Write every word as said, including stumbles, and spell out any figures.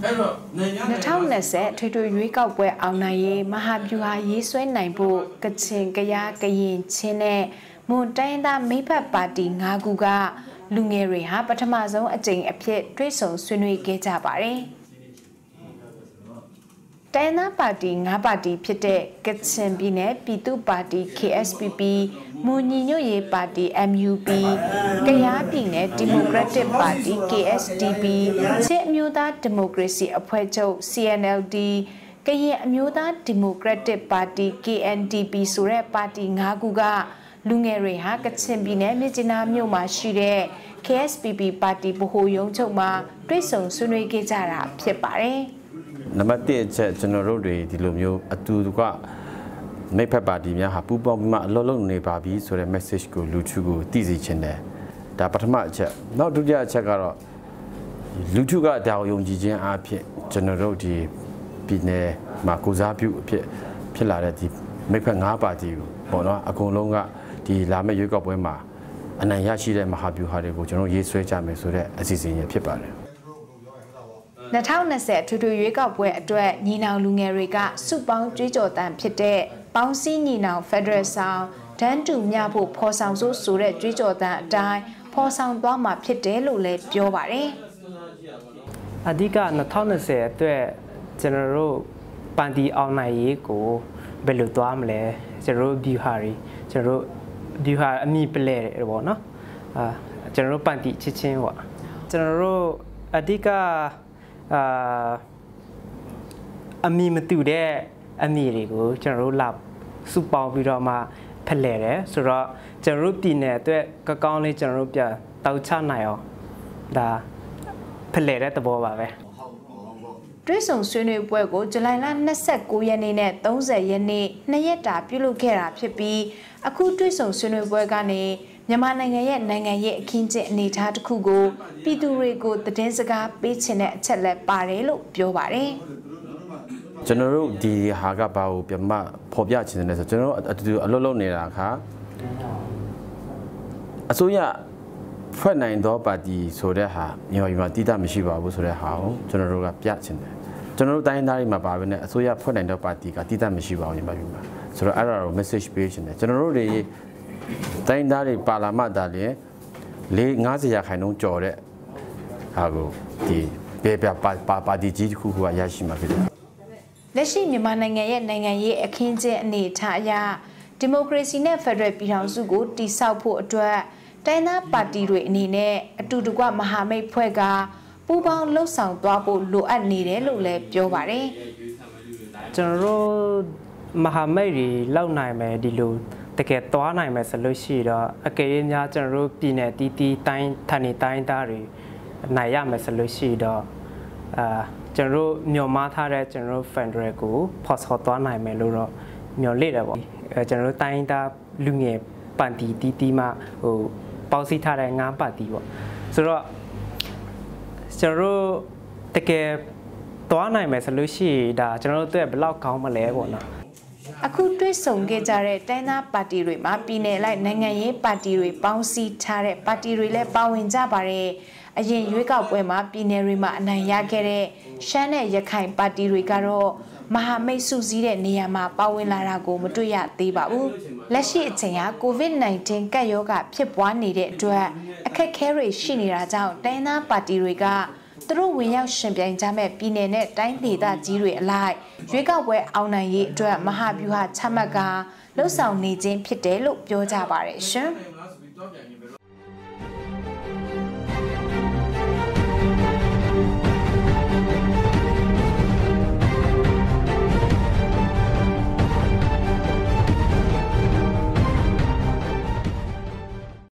နှစ်ထောင်နှစ်ဆယ်ထွေထွေရွေးကောက်ပွဲအောင်နိုင်ရေးမဟာဗျူဟာရေးဆွဲနိုင်ဖို့ကချင်ကယားကရင်ချင်းနဲ့မွန်တိုင်းသားမိဖက်ပါတီ၅ခုကလူငယ်တွေဟာပထမဆုံးအကြိမ်အဖြစ်တွဲဆုံဆွေးနွေးခဲ့ကြပါတယ်။တိုင်းသားပါတီ၅ပါတီဖြစ်တဲ့ကချင်ပြည်နယ်ပြည်သူ့ပါတီ K S P P မွန်ညီညွတ်ရေးပါတီ M U P ကယားပြည်နယ်ဒီမိုကရက်တစ်ပါတီ K S D P ချင်းအမျိုးသားဒီမိုကရေစီအဖွဲ့ချုပ် C N L D ကရင်အမျိုးသားဒီမိုကရက်တစ်ပါတီ K N D P ဆိုတဲ့ပါတီ၅ခုကလူငယ်တွေဟာကချင်ပြည်နယ်မြစ်ကြီးနားမြို့မှာရှိတဲ့ K S P P ပါတီဗဟိုရုံးချုပ်မှာတွဲဆုံဆွေးနွေးခဲ့ကြတာဖြစ်ပါတယ်။နံပါတ်တစ်အချက်ကျွန်တော်တို့တွေဒီလိုမျိုးအတူတကွမိဖက်ပါတီများဟာပူးပေါင်းပြီးမှအလုံးလုံးနေပါပြီဆိုတဲ့ message ကိုလူထုကိုသိစေချင်တယ်။ဒါပထမအချက်။နောက်ဒုတိယအချက်ကတော့လူထုကဒါကိုယုံကြည်ခြင်းအဖြစ်ကျွန်တော်တို့ဒီပြည်နယ်မှာကိုစားပြုအဖြစ်ဖြစ်လာတဲ့ဒီမိဖက်၅ပါတီကိုပေါ့နော်အကုန်လုံးကဒီလာမယ့်ရွေးကောက်ပွဲမှာအနိုင်ရရှိတဲ့မဟာဗျူဟာတွေကိုကျွန်တော်ရေးဆွဲကြမယ်ဆိုတဲ့အစီအစဉ်ရဖြစ်ပါတယ်နှစ်ထောင်နှစ်ဆယ်ထွေထွေရွေးကောက်ပွဲအတွက်ညီနောင်လူငယ်တွေကစုပေါင်းကြွေးကြော်တမ်းဖြစ်တဲ့ပေါင်းစည်းညီနောင်ဖက်ဒရယ်ဆောင်ဒန်းတူမြဖို့ဖော်ဆောင်ဆိုဆိုတဲ့ကြွေးကြော်တမ်းအတိုင်းဖော်ဆောင်သွားမှာဖြစ်တယ်လို့လည်းပြောပါတယ်အဓိကနှစ်ထောင်နှစ်ဆယ်အတွက်ကျွန်တော်တို့ပန်တီအောင်နိုင်ရေးကိုဘယ်လိုသွားမလဲကျွန်တော်တို့ view ဟာတွေကျွန်တော်တို့ view ဟာအမိပလဲတယ်ပေါ့နော်အာကျွန်တော်တို့ပန်တီချစ်ချင်းပေါ့ကျွန်တော်တို့အဓိကအာအမိမတူတဲ့အမိတွေကိုကျွန်တော်တို့လာစုပေါင်းပြီးတော့မှဖလှယ်တယ်ဆိုတော့ကျွန်တော်တို့ပြည်နယ်အတွက်ကကောင်းလေးကျွန်တော်တို့ပြန်တောက်ချနိုင်အောင်ဒါဖလှယ်တဲ့သဘောပါပဲတွဲဆုံဆွေးနွေးပွဲကိုဇူလိုင်လ၂၉ရက်နေ့နဲ့၃၀ရက်နေ့နှစ်ရက်တာပြုလုပ်ခဲ့တာဖြစ်ပြီးအခုတွဲဆုံဆွေးနွေးပွဲကနေမြန်မာနိုင်ငံရဲ့နိုင်ငံရေးအခင်းကျင်းအနေအထားတစ်ခုကိုပြည်သူတွေကိုသတင်းစကားပေးချင်တဲ့အချက်လက်ပါတယ်လို့ပြောပါတယ်ကျွန်တော်တို့ဒီဟာကဘာကိုပြန်မဖော်ပြချင်တယ်ဆိုကျွန်တော်တို့အတူအလုပ်လုပ်နေတာခါအစိုးရဖွဲ့နိုင်သောပါတီဆိုတဲ့ဟာမြန်မာပြည်မှာတည်တတ်မရှိပါဘူးဆိုတဲ့ဟာကိုကျွန်တော်တို့ကပြချင်တယ်ကျွန်တော်တို့တိုင်းသားတွေမှာပါပဲနဲ့အစိုးရဖွဲ့နိုင်သောပါတီကတည်တတ်မရှိပါဘူးမြန်မာပြည်မှာဆိုတော့အဲ့ဒါကို message ပေးချင်တယ်ကျွန်တော်တို့တွေတိုင်းသားတွေပါလာမှသာလျှင်လေး၅၀ရာခိုင်နှုန်းကျော်တဲ့ဟာကိုဒီပေပြပါပါတီကြီးတစ်ခုခုကရရှိမှာဖြစ်တယ်လက်ရှိမြန်မာနိုင်ငံရဲ့နိုင်ငံရေးအခင်းကျင်းအနေအထားအရဒီမိုကရေစီနဲ့ဖက်ဒရယ်ပြည်ထောင်စုကိုတည်ဆောက်ဖို့အတွက်တိုင်းသားပါတီတွေအနေနဲ့အတူတကွမဟာမိတ်ဖွဲ့ကပူးပေါင်းလှုပ်ဆောင်သွားဖို့လိုအပ်နေတယ်လို့လည်းပြောပါတယ်ကျွန်တော်တို့မဟာမိတ်တွေလောက်နိုင်မယ်ဒီလိုတကယ်သွားနိုင်မယ်ဆိုလို့ရှိတော့အကယ်၍များကျွန်တော်တို့ပြည်နယ်တီးတီးတိုင်းဌာနေတိုင်းသားတွေနိုင်ရမယ်ဆိုလို့ရှိတော့အာကျွန်တော်တို့မျှော်မှန်းထားတဲ့ကျွန်တော်တို့ Federal ကိုဖော်ဆော်သွားနိုင်မယ်လို့တော့မျှော်လင့်တယ်ပေါ့အဲကျွန်တော်တို့တိုင်းသားလူငယ်ပန်တီတီးတီးမှဟိုပေါင်းစည်းထားတဲ့ငါးပါတီပေါ့ဆိုတော့ကျွန်တော်တို့တကယ်သွားနိုင်မယ်ဆိုလို့ရှိရင်ဒါကျွန်တော်တို့အတွက်ဘယ်လောက်ကောင်းမလဲပေါ့နော်အခုတွဲဆုံခဲ့ကြတဲ့တိုင်းသားပါတီတွေမှာပြည်နယ်လိုက်နိုင်ငံရေးပါတီတွေပေါင်းစည်းထားတဲ့ပါတီတွေလည်းပါဝင်ကြပါတယ်အရင်ရွေးကောက်ပွဲမှာပြည်နယ်တွေမှာအနိုင်ရခဲ့တဲ့ရှမ်းနဲ့ရခိုင်ပါတီတွေကတော့မဟာမိတ်စုစည်းတဲ့နေရာမှာပါဝင်လာတာကိုမတွေ့ရသေးပါဘူးလက်ရှိအချိန်ဟာ ကိုဗစ်၁၉ ကပ်ရောဂါဖြစ်ပွားနေတဲ့အတွက်အခက်အခဲတွေရှိနေတာကြောင့်တိုင်းသားပါတီတွေကသူတို့ဝင်ရောက်ရှင်ပြိုင်ကြမဲ့ပြည်နယ်နဲ့တိုင်းဒေသကြီးတွေအလိုက်ရွေးကောက်ပွဲအောင်နိုင်ရေးအတွက်မဟာဗျူဟာချမှတ်ကလှုပ်ဆောင်နေခြင်းဖြစ်တယ်လို့ပြောကြပါတယ်ရှင်